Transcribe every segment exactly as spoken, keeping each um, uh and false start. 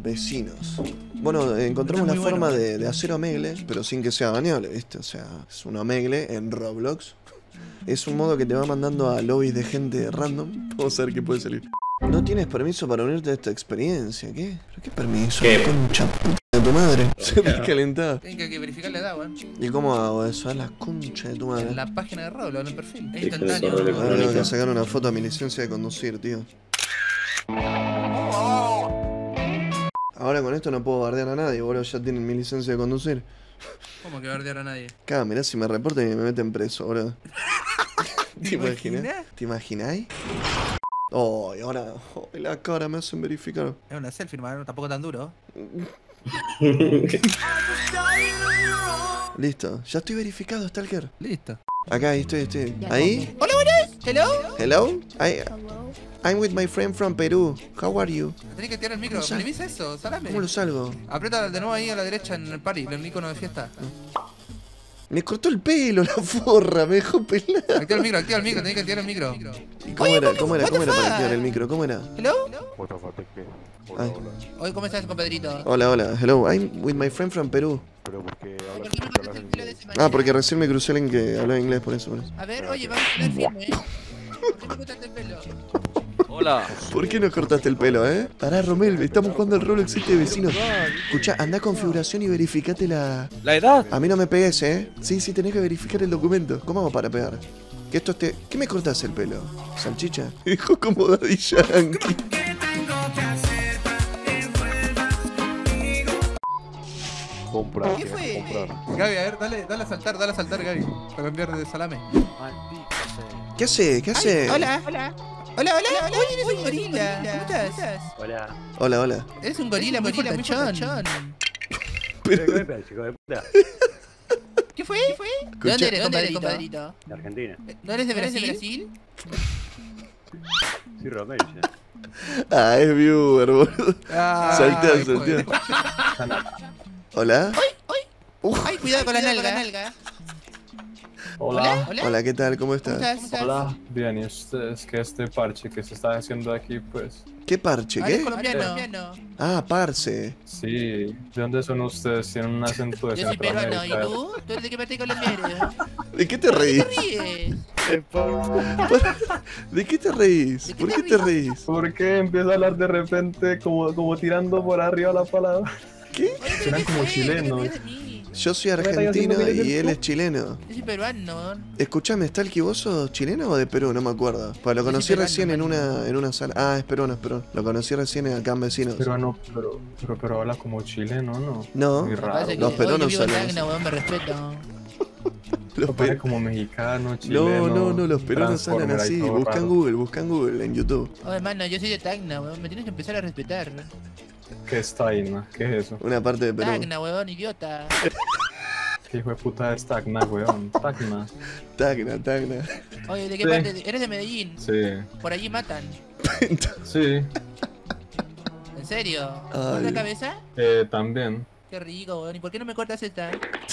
vecinos. Bueno, encontramos la forma bueno. de, de hacer omegle, pero sin que sea baneable, ¿viste? O sea, es un omegle en Roblox. Es un modo que te va mandando a lobbies de gente random. Vamos a ver qué puede salir. No tienes permiso para unirte a esta experiencia, ¿qué? ¿Pero qué permiso? ¿Qué? Concha de tu madre. Se me calentaba. Tienen que verificar la edad, weón. ¿Y cómo hago eso? A la concha de tu madre. En la página de Roblox, en el perfil. Es Sí, instantáneo. con el correo Ahora tengo que sacar una foto a mi licencia de conducir, tío. Ahora con esto no puedo bardear a nadie, boludo. Ya tienen mi licencia de conducir. ¿Cómo que bardear a nadie? Acá, mirá si me reportan y me meten preso, boludo. ¿Te imaginas? ¿Te imagináis? Oh, y ahora oh, la cara me hacen verificar. Es una selfie, hermano, tampoco tan duro. Listo, ya estoy verificado, Stalker. Listo. Acá, ahí estoy, estoy. ¿Ahí? Hola, buenas. Hello. Hello? I, I'm with my friend from Peru. How are you? Tenés que tirar el micro. ¿Me viste eso? Salame. ¿Cómo lo salgo? Aprieta de nuevo ahí a la derecha en el party, el icono de fiesta. Me cortó el pelo, la forra, me dejó pelar. Activa el micro, activa el micro, tenés que activar el micro. ¿Y cómo era? ¿Cómo era? ¿Cómo era para activar el micro? ¿Cómo era? Hello. Ay. Hoy, ¿cómo estás, compadrito? Hola, hola. Hello, I'm with my friend from Peru. Pero porque ¿Por hablas qué me cortaste el pelo de esa manera? Ah, porque recién me crucé alguien que hablaba inglés, por eso, por eso. A ver, oye, vamos a hablar firme, ¿eh? ¿Por qué me cortaste el pelo? Hola. ¿Por qué nos cortaste el pelo, eh? Pará, Romel, estamos jugando al Roblox este de vecinos. Escuchá, anda a configuración y verificate la... ¿La edad? A mí no me pegues, eh. Sí, sí, tenés que verificar el documento. ¿Cómo hago para pegar? Que esto esté... ¿Qué me cortás el pelo? ¿Salchicha? Dijo como Daddy Yankee. comprar, ¿Qué fue? comprar. Gaby, a ver, dale, dale a saltar, dale a saltar, Gaby. Para cambiar de salame. Maldito sea. ¿Qué hace? ¿Qué hace? Hola, hola. Hola, hola, hola. Oye, eres un gorila. ¿Cómo estás? Hola. Hola, hola. Eres un gorila muy fortachón. Pero... ¿Qué pasa, chico de puta? ¿Qué fue? ¿Qué fue? ¿De dónde eres, compadrito? De Argentina. ¿No eres de Brasil? Sí, Romero, ya. Ah, es viewer, boludo. Ah, Saltea, saltea. Hola. Uf. Ay, cuidado con la nalga. Hola. Hola. Hola, ¿qué tal? ¿Cómo estás? ¿Cómo estás? Hola. Bien, ¿y ustedes qué este parche que se está haciendo aquí, pues? ¿Qué parche? Ah, eres ¿Qué? colombiano. Ah, parce. Sí, ¿de dónde son ustedes? Tienen un acento de Yo soy peruano, ¿y Centroamérica. tú? ¿Tú eres de qué parte de Colombia eres? ¿De qué te reís? ¿Qué ríes? ¿De qué te reís? ¿De qué ¿Por te qué te ríes? reís? ¿Por qué empieza a hablar de repente como, como tirando por arriba la palabra? ¿Qué? Suenan como chilenos. ¿Qué te ríes de mí? Yo soy argentino y él es chileno. Yo soy peruano. Escuchame, ¿Stalky, vos sos chileno o de Perú? No me acuerdo. Pues lo Yo conocí soy peruano, recién en hermano. una, en una sala. Ah, es peruano, es peruano. Lo conocí recién acá en Vecinos. Peruano, pero, pero, pero habla como chileno, ¿no? No, Muy raro. Parece que los hoy peruanos yo vivo en salen Tacna, weón, me respeto. los Parece pe- como mexicano, chileno. No, no, no, los peruanos hablan Transformer, ahí así. todo Buscan raro. Google, buscan Google en YouTube. Oh, hermano, yo soy de Tacna, weón, me tienes que empezar a respetar. ¿Qué es Taina? ¿Qué es eso? Una parte de Perú. Tacna, weón, idiota. ¿Qué hijo de puta es Tacna, weón? Tacna. Tacna, Tacna. Oye, ¿de qué Sí. parte? ¿Eres de Medellín? Sí. Por allí matan. Sí. ¿En serio? Ay. ¿Con la cabeza? Eh, también. Qué rico, weón. ¿Y por qué no me cortas esta?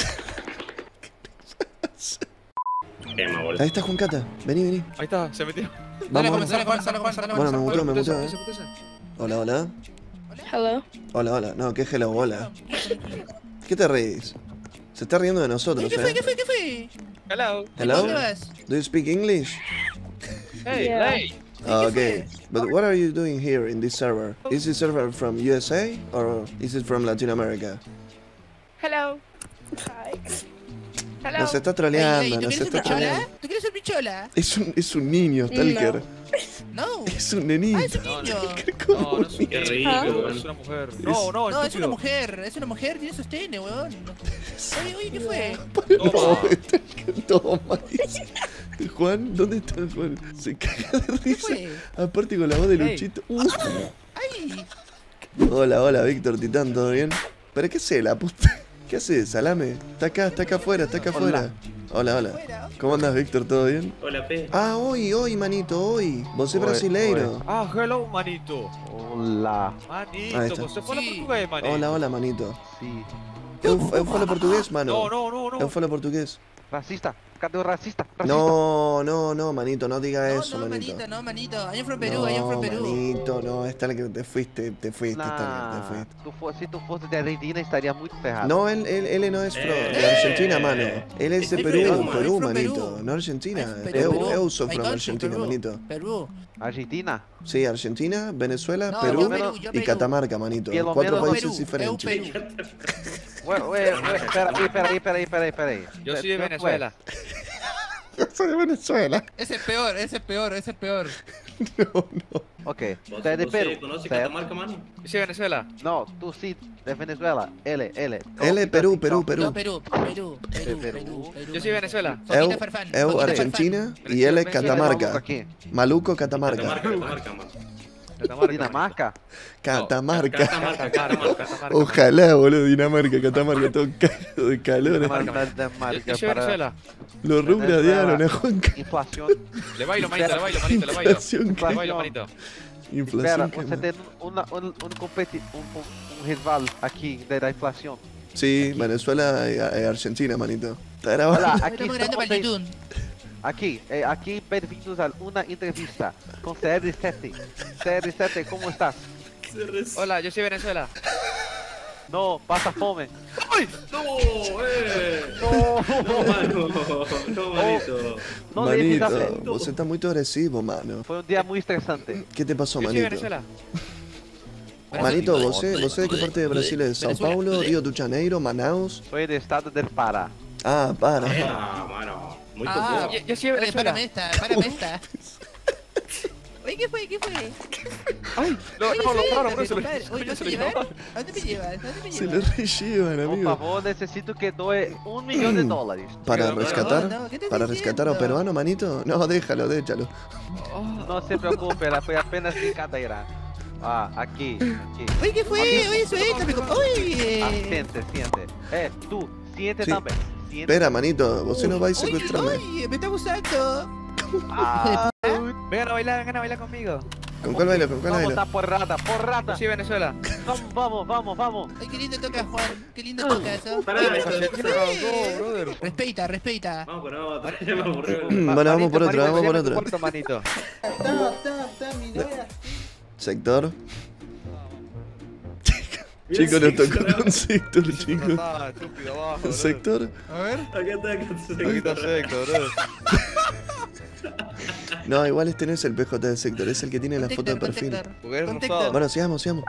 Tema, boludo. Ahí está Juncata. Vení, vení. Ahí está, se metió. Dale, Vamos, comenzar a jugar, dale, comenzar a Bueno, me jugar. mutó, me mutó, eh. Hola, hola. Hello. Hola, hola. No, qué hello, hola. ¿Qué te reís? Se está riendo de nosotros, ¿Qué fue? eh. ¿Qué fue? ¿Qué fue? Hello. Hello? ¿Dónde vas? Do you speak English? Hey, Yeah. hey. Ah, okay. But what are you doing here in this server? Is this server from U S A or is it from Latin America? Hello. Hi. Hello. Nos está Ey, ey, troleando, ¿tú nos quieres ser está pichola? troleando. ¿Tú quieres ser pichola? Es un, es un niño, Stalker. No. Es un nenito. Ah, es un niño. ¿Cómo No, no es un Qué rico, rico. es una mujer. No, no, No, es una estúpido. mujer. Es una mujer. Tiene sostén, weón. Oye, oye, ¿qué fue? No, Toma. Stalker, toma. Juan, ¿dónde está Juan? Se caga de ¿Qué risa. fue? Aparte con la voz de Hey. Luchito. Uh. ¡Ay! Hola, hola, Víctor Titán, ¿todo bien? ¿Pero qué hace la puta? ¿Qué hace, Salame? Está acá, está acá afuera, está acá afuera. Hola, hola. Fuera. ¿Cómo andas, Víctor? ¿Todo bien? Hola, P. Ah, hoy, hoy, manito, hoy. Vos sos Oi, brasileiro. Ah, hello, manito. Olá. Ahí Manito, está. você fala Sí. português, manito. Hola, hola, manito. Sim. Eu, eu falo português, No, mano. no, no, no. Eu falo português. Racista. Canto racista. Racista. No, no, no, manito, no diga No, eso, no, manito. manito, no, manito. I'm from Perú, No, I'm from Perú. manito, no, está el que te fuiste, te fuiste, está el que te Nah, fuiste. tu fo- si tu fosse de Argentina estaría muy ferrado. No, él, él, él no es pro- Eh, de Argentina, mano. Él es de eh, Perú, eh, Perú, I'm from manito. Perú. No Argentina. I'm from Eu, Perú. eu sou My from country, Argentina, Perú. manito. Perú. Argentina? Sí, Argentina, Venezuela, No, Perú yo Perú, yo y Perú. Catamarca, manito. Pelo Cuatro menos países Perú, diferentes. eu Perú. Ué, ué, ué, peraí, peraí, peraí, peraí, peraí. Yo soy de Ué, Venezuela. Yo soy de Venezuela. Ese es peor, ese es peor, ese es peor. No, no. Ok, ¿Vos, tú eres de vos Perú, sí conoces certo? Catamarca, mano? Yo soy de Venezuela. No, tú sí, de Venezuela. Ele, ele. Él es Perú, Perú, Perú. No, Perú, Perú, Perú, Perú. Perú, Perú. Yo soy de Venezuela. Eu, Foquita Farfán, eu Foquita Argentina y Venezuela, él es Venezuela, Catamarca. Aquí. Maluco, Catamarca. Catamarca, Catamarca, mano. Catamarca. Dinamarca. Catamarca. Catamarca, Catamarca. Catamarca. Ojalá, boludo, Dinamarca, Catamarca, todo cagado de calor. Dinamarca, Yo, Dinamarca. yo soy de Venezuela. Los rubros radiaron a Juanca. Inflación. Le bailo, manito, le bailo, manito, le bailo. Inflación, Le que- bailo, manito. Espera, inflación. que você ma- tem uma, um, um, competi um, um, um rival aqui da, da inflação. Sí, Venezuela y, y Argentina, manito. Está grabado. Olha, Farfán. aqui Estamos grande estamos para el em, YouTube. aqui, eh, aqui bem-vindos a uma entrevista com C R sete. C R sete, como estás? Hola, yo soy de Venezuela. Não, passa fome. No, eh. Não, No, mano. No, manito. não leve Manito, café. vos estás muy agresivo, mano. Foi um dia muito estressante. ¿Qué te pasó, Yo soy de manito? Venezuela. Manito, ¿vos, ¿vos de qué parte de Brasil es? ¿Sao Venezuela. Paulo, Río de Janeiro, Manaus? Foi do estado del Pará. Ah, para. Ah, mano. Muy Ah, copiado. Yo, yo soy de Oye, Venezuela. párame esta, párame esta. Oye, ¿qué fue? ¿Qué fue? Ay, no, Oye, no, lo suéltame, pararon, bro, se lo- compadre. Oye, ¿no se te lo llevas? llevó. ¿A dónde me llevas? ¿A dónde me Se llevas? le re llevan, Por amigo. favor, necessito que doe um milhão de dólares. ¿Para No, no, rescatar? no, ¿qué estás ¿Para diciendo? rescatar a peruano, manito? No, déjalo, déjalo. Não se preocupe, ela foi apenas brincadeira. Ah, aqui, aqui. Oye, ¿qué fue? Oye, suéltame, compadre. Ah, Oye. siente, siente. Eh, tú, siente Sí. também. Siente. Espera, manito, vos no vais a Oye, secuestrarme. oye, me está gustando. Ah, Vengan a bailar, vengan a bailar conmigo. ¿Con cuál bailo? ¿Con cuál vamos bailo? a porrada, Yo porrada. soy de Venezuela. Vamos, vamos, vamos, vamos. Ay, qué lindo toca, Juan. Qué lindo toca eso. Pará, Oye, esto- ¿qué esto- fue? No, brother. Respeta, respeta. Vamos con otra. Ya me aburrió. Bueno, vamos por otro, vamos por otro. Cuarto, manito. Sector. Mira, Chicos, nos sector. tocó con sector, chicos. Ah, estúpido, abajo, brother. Sector. A ver. Acá está, acá está. Aquí está secto, brother. No, igual este no es el P J de sector, es el que tiene la foto de perfil. Contactor. Porque es Contactor. rosado. Bueno, sigamos, sigamos.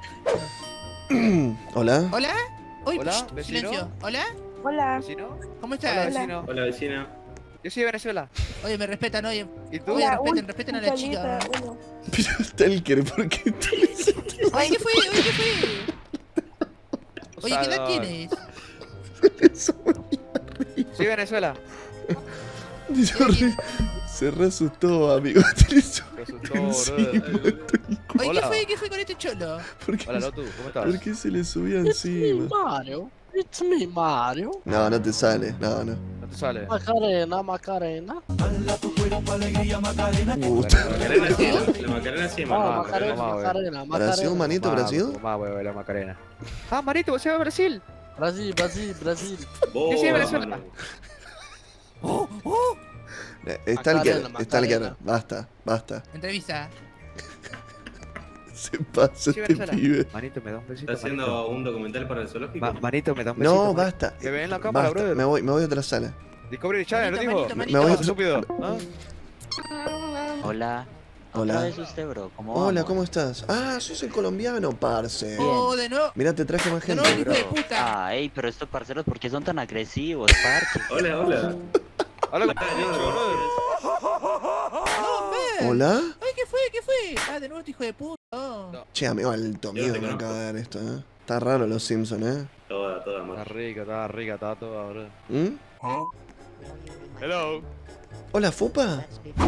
Hola. ¿Hola? Uy, Hola, psh, vecino. silencio. ¿Hola? Hola. ¿Vecino? ¿Cómo Hola, estás? vecino. Hola, vecina. Yo soy de Venezuela. Oye, me respetan, oye. ¿Y tú? Oye, Hola, respeten, un- respeten a un la solita, chica. uno. Pero Stalker, ¿por qué tú le Oye, ¿qué fue? Oye, ¿qué fue? Oye, ¿qué edad Salud. tienes? Soy de Venezuela. Se re, se re asustó, amigo. Te le subió Te asustó, encima. brother. Oye, ¿qué Hola. fue? ¿Qué fue con este cholo? ¿Por qué, Hola, Lotu, ¿cómo estás? ¿Por qué se le subía encima? Mario, it's me, Mario. No, no te sale, no, no. No te sale. Macarena, Macarena. Uh, Macarena sí, la Macarena sí, Oh, mano. Macarena, mamá, güey. Macarena, Brasil, Macarena. manito, Brasil. Mamá, voy a bailar Macarena. Ah, manito, vos sos de Brasil. Brasil, Brasil, Brasil. Vos, Yo soy de Venezuela. mano. ¡Oh, oh! Eh, Stalker, Macarena, Stalker, Macarena. basta, basta. Entrevista. Se pasa Soy de este Venezuela. pibe. Manito, me da un besito, ¿Está haciendo manito. un documental para el zoológico? Ma- manito, me da un besito. No, manito. basta. Que ve en la cámara, Basta, brother. me voy, me voy a otra sala. Discovery Channel, ¿no Manito, dijo? manito, Me manito. voy a- Estúpido. ¿Ah? Hola. Hola. Otra vez usted, bro. ¿Cómo Hola, vamos? ¿cómo estás? Ah, sos el colombiano, parce. Oh, de nuevo. Mira, te traje más De gente. nuevo, hijo Bro. de puta. Ah, ey, pero estos parceros, ¿por qué son tan agresivos, parce? Hola, hola. Hola, Ah, yo, No, man. Hola. Ay, ¿qué fue? ¿Qué fue? Ah, de nuevo este hijo de puta. Oh. No. Che, amigo, alto Yo miedo te me conozco. acaba de dar esto, eh. Está raro los Simpsons, eh. Toda, toda, Está mano. rica, está rica, está toda, bro. ¿Mm? Hello. Hola, Fupa.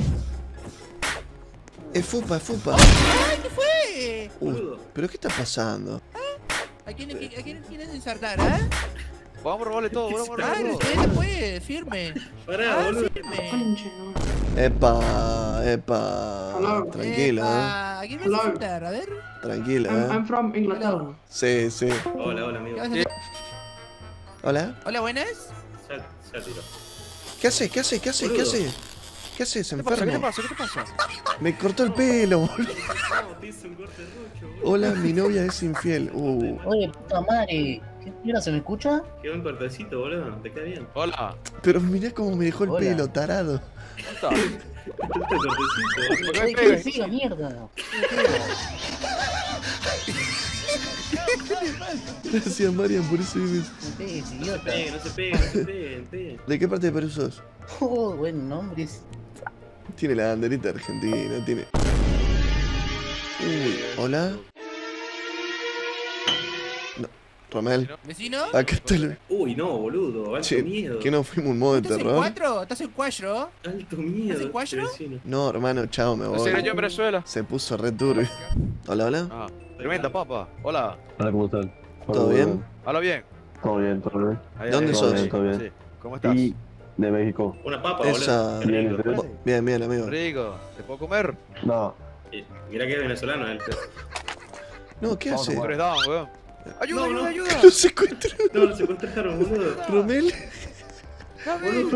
Es Fupa, es Fupa. ¡Ay, qué fue! Uh, ¿pero qué está pasando? ¿A quién, a quién quieres ensartar, ah? Vamos a robarle todo, vamos a Ah, robarle todo. respeta, pues, firme. Pará, Ah, boludo. firme. Epa, epa. Tranquila, Epa, ¿a quién vas a insultar? A ver. eh. Tranquila, eh. from Inglaterra. Sí, sí. Hola, hola, amigo. ¿Qué vas a hacer? Hola. Hola, buenas. Ya, ya tiro. ¿Qué haces? ¿Qué haces? ¿Qué haces? ¿Qué haces? ¿Qué haces, ¿Qué te pasa? ¿Qué te enfermo? pasa? ¿Qué te pasa? Me cortó el pelo, boludo. No, te hizo un corte rocho, boludo. Hola, mi novia es infiel. Uh. Oye, puta madre. ¿Qué mierda se me escucha? Qué buen cortecito, boludo. Te queda bien. Hola. Pero mirá cómo me dejó el Hola. pelo, tarado. ¿Cómo estás? Este cortecito, boludo. ¿Por qué Oye, me ¿qué pegas? siga, mierda? Gracias, Marian, por ese video. No pegues, No se idiota. peguen, no se peguen, no se peguen, peguen. ¿De qué parte de Perú sos? Oh, buen nombre. Tiene la banderita argentina, tiene. Uy, hola. No, Romel, ¿Vecino? acá está el. Uy, no, boludo. Alto Che, miedo. ¿qué no fuimos un modo de ¿Estás en terror? cuatro? ¿Estás en cuatro? Alto miedo. ¿Hace cuatro? este vecino. No, hermano, chao, me No sé, voy. yo en Venezuela. Se puso re turbio. Hola, hola. Ah, tremenda papa. Hola. Hola, ¿cómo están? ¿Todo bien? Habla bien. Todo bien, todo bien. Ahí, ¿Dónde ahí, sos? ahí. Todo bien. Sí. ¿Cómo estás? Y de México. Una papa, Esa- boludo. Qué Bien, rico. ¿ustedes? Bien, bien, amigo. Rico. ¿Te puedo comer? No, Eh, Mirá que es venezolano él. No, ¿qué hace? Tú eres down, weón. Ayuda, No, ayuda, no. ayuda. Lo secuestró. No, lo secuestraron, boludo. Romel. Gaby.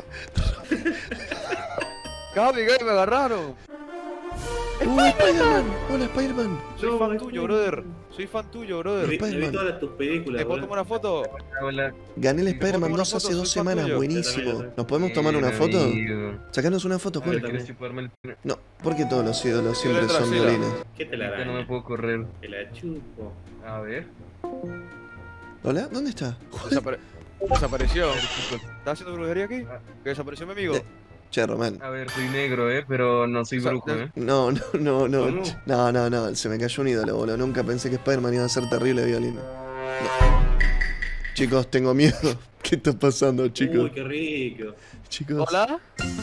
Gaby, Gaby, me agarraron. Uh, Spider-Man. Hola, Spider-Man. Soy No, fan es tuyo, que- brother. Soy fan tuyo, brother. Vi, Spider-Man. vi todas tus películas, ¿Te puedo boludo. tomar una foto? Gané el ¿Te puedo Spider-Man tomar una dos hace foto? dos Soy fan semanas, tuyo. buenísimo. ¿Nos podemos tomar una foto? Sacanos una foto, Yo Juan. también. No, porque todos los ídolos siempre Yo la son trasera. violines. ¿Qué te la Ahorita no me araña? puedo correr. Te la chupo. A ver. ¿Hola? ¿Dónde está? Desapare- Desapareció. ¿Estás haciendo brujería aquí? Que desapareció mi amigo. Eh. Che, Romel. A ver, soy negro, eh, pero no soy O sea, brujo, de- eh. No, no, no, no. ¿Cómo? ch- No, no, no. Se me cayó un ídolo, boludo. Nunca pensé que Spider-Man iba a ser terrible de violín. No. Chicos, tengo miedo. ¿Qué está pasando, chicos? Uy, qué rico. Chicos. Hola.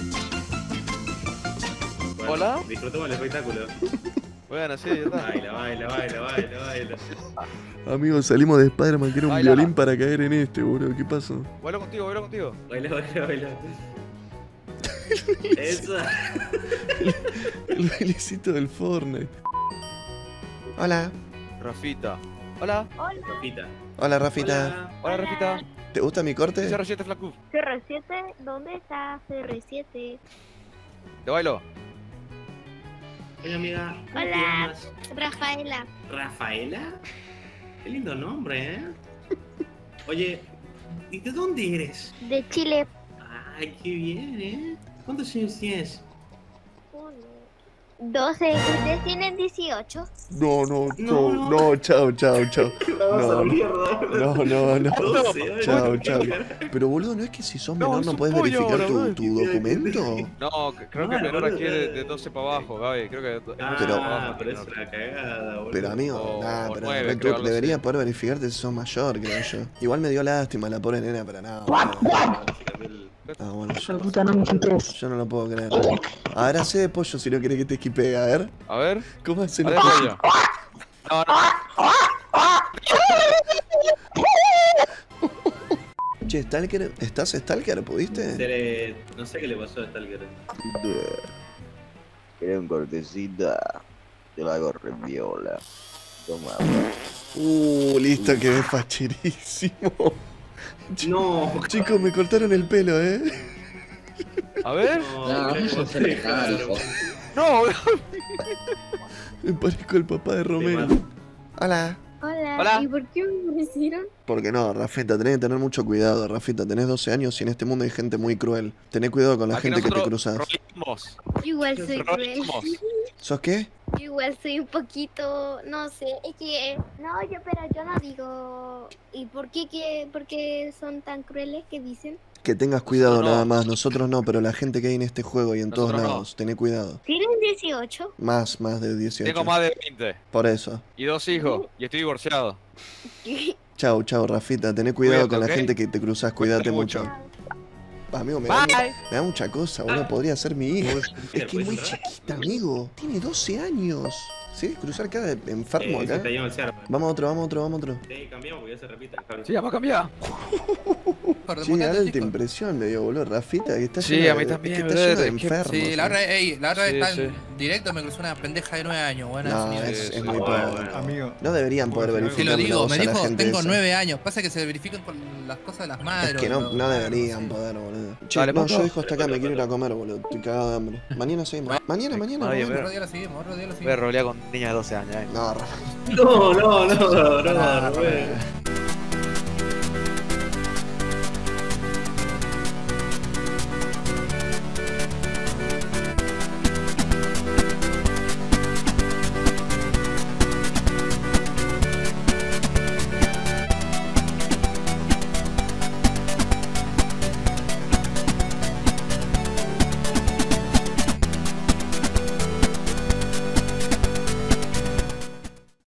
Bueno, Hola. Disfrutemos el espectáculo. Bueno, sí, ya está. Baila, baila, baila, baila, baila. Amigos, salimos de Spider-Man, que era un Baila. violín para caer en este, boludo. ¿Qué pasó? Bailo contigo, bailo contigo. Baila, baila, baila. Eso. El bailecito del Fortnite. Hola. Rafita. Hola. Rafita. Hola, Rafita. Hola. Hola, Rafita. ¿Te gusta mi corte? Dice R siete Flacu. C R siete, ¿dónde está C R siete? Te bailo. Hola, amiga. ¿Cómo te Hola. llamas? Rafaela. ¿Rafaela? Qué lindo nombre, ¿eh? Oye, ¿y de dónde eres? De Chile. Ay, qué bien, ¿eh? ¿Cuántos años tienes? doce. ¿Ustedes tienen dieciocho? No, no, No, chao, no. no, chao, chao, chao. No, no, no, no, no. doce años. Chao, chao. Pero boludo, ¿no es que si sos No, menor es no un puedes pollo verificar ahora, tu, boludo. tu documento? No, c- creo que Claro, menor boludo. aquí de, de doce para abajo, Gaby. Creo que de- Ah, de doce Pero- para abajo. pero es menor. una cagada, boludo. Pero amigo, O- nah, o pero nueve, re creo, tur- algo debería así. poder verificarte si sos mayor, creo yo. Igual me dio lástima la pobre nena, pero nada. Ah, bueno, yo, yo no lo puedo creer. Ahora sé de pollo si no querés que te esquipe. A ver, A ver. ¿cómo hacen A los ver, pollos? pollo. No, no. Che, Stalker, ¿estás Stalker? Se ¿Pudiste? le- No sé qué le pasó a Stalker. Quería un cortecito. Te lo hago re viola. Toma. Uh, listo, quedé facherísimo. No, Chicos, me cortaron el pelo, ¿eh? A ver. no, No, qué eso se le cosa, cae, hermano. No. Me parezco el papá de Te Romero. mato. Hola. Hola. Hola. ¿Y por qué me hicieron? Porque no, Rafita, tenés que tener mucho cuidado, Rafita. Tenés doce años y en este mundo hay gente muy cruel. Tené cuidado con la Aquí gente que te nosotros cruzas. rolimos. Yo igual soy cruel. Rolimos. ¿Sos qué? Yo igual soy un poquito, no sé, es que no, yo pero yo no digo. ¿Y por qué que por qué son tan crueles que dicen? Que tengas cuidado Nosotros no. nada más. Nosotros no, pero la gente que hay en este juego y en todos Nosotros no. lados. Tené cuidado. ¿Tienen dieciocho? Más, más de dieciocho. Tengo más de veinte. Por eso. Y dos hijos. Y estoy divorciado. Chau, chau, Rafita. Tené cuidado Cuídate, con la ¿ok? gente que te cruzas. Cuídate mucho. mucho. Amigo, me da, Bye. me da mucha cosa, boludo. Podría ser mi hija. Es que es ¿Puedes muy entrar? chiquita, amigo. Tiene doce años. ¿Sí? Cruzar cada enfermo Eh, acá. se te lleva el cerro. Vamos a otro, vamos a otro, vamos a otro. Sí, cambiamos porque ya se repite. Javi. Sí, vamos a cambiar. Sí, alta impresión me dio, boludo. Rafita, que está Sí, llena a mí de- también, que está brother, lleno de es que- enfermos. Sí, la ¿eh? otra, ey, la otra Sí, vez tan sí. directo me cruzó una pendeja de nueve años, bueno, No, ese nivel. es, Sí, es sí. muy Bueno, poco. bueno. Amigo, No deberían poder Te lo verificar Te lo digo, a me la dijo, gente tengo esa. nueve años. Pasa que se verifican con las cosas de las madres. Es que no, boludo. no Ah, deberían sé. poder, boludo. Che, Dale, no, Paco. yo dejo hasta acá, me quiero ir a comer, boludo. Estoy cagado de hambre. Mañana seguimos. Mañana, mañana. Nadie mañana. Otro día lo seguimos, otro día lo Voy a seguimos. rolear con niñas de doce años, eh. No, Rafa. No, no, no, no, Pará, no, Rubén.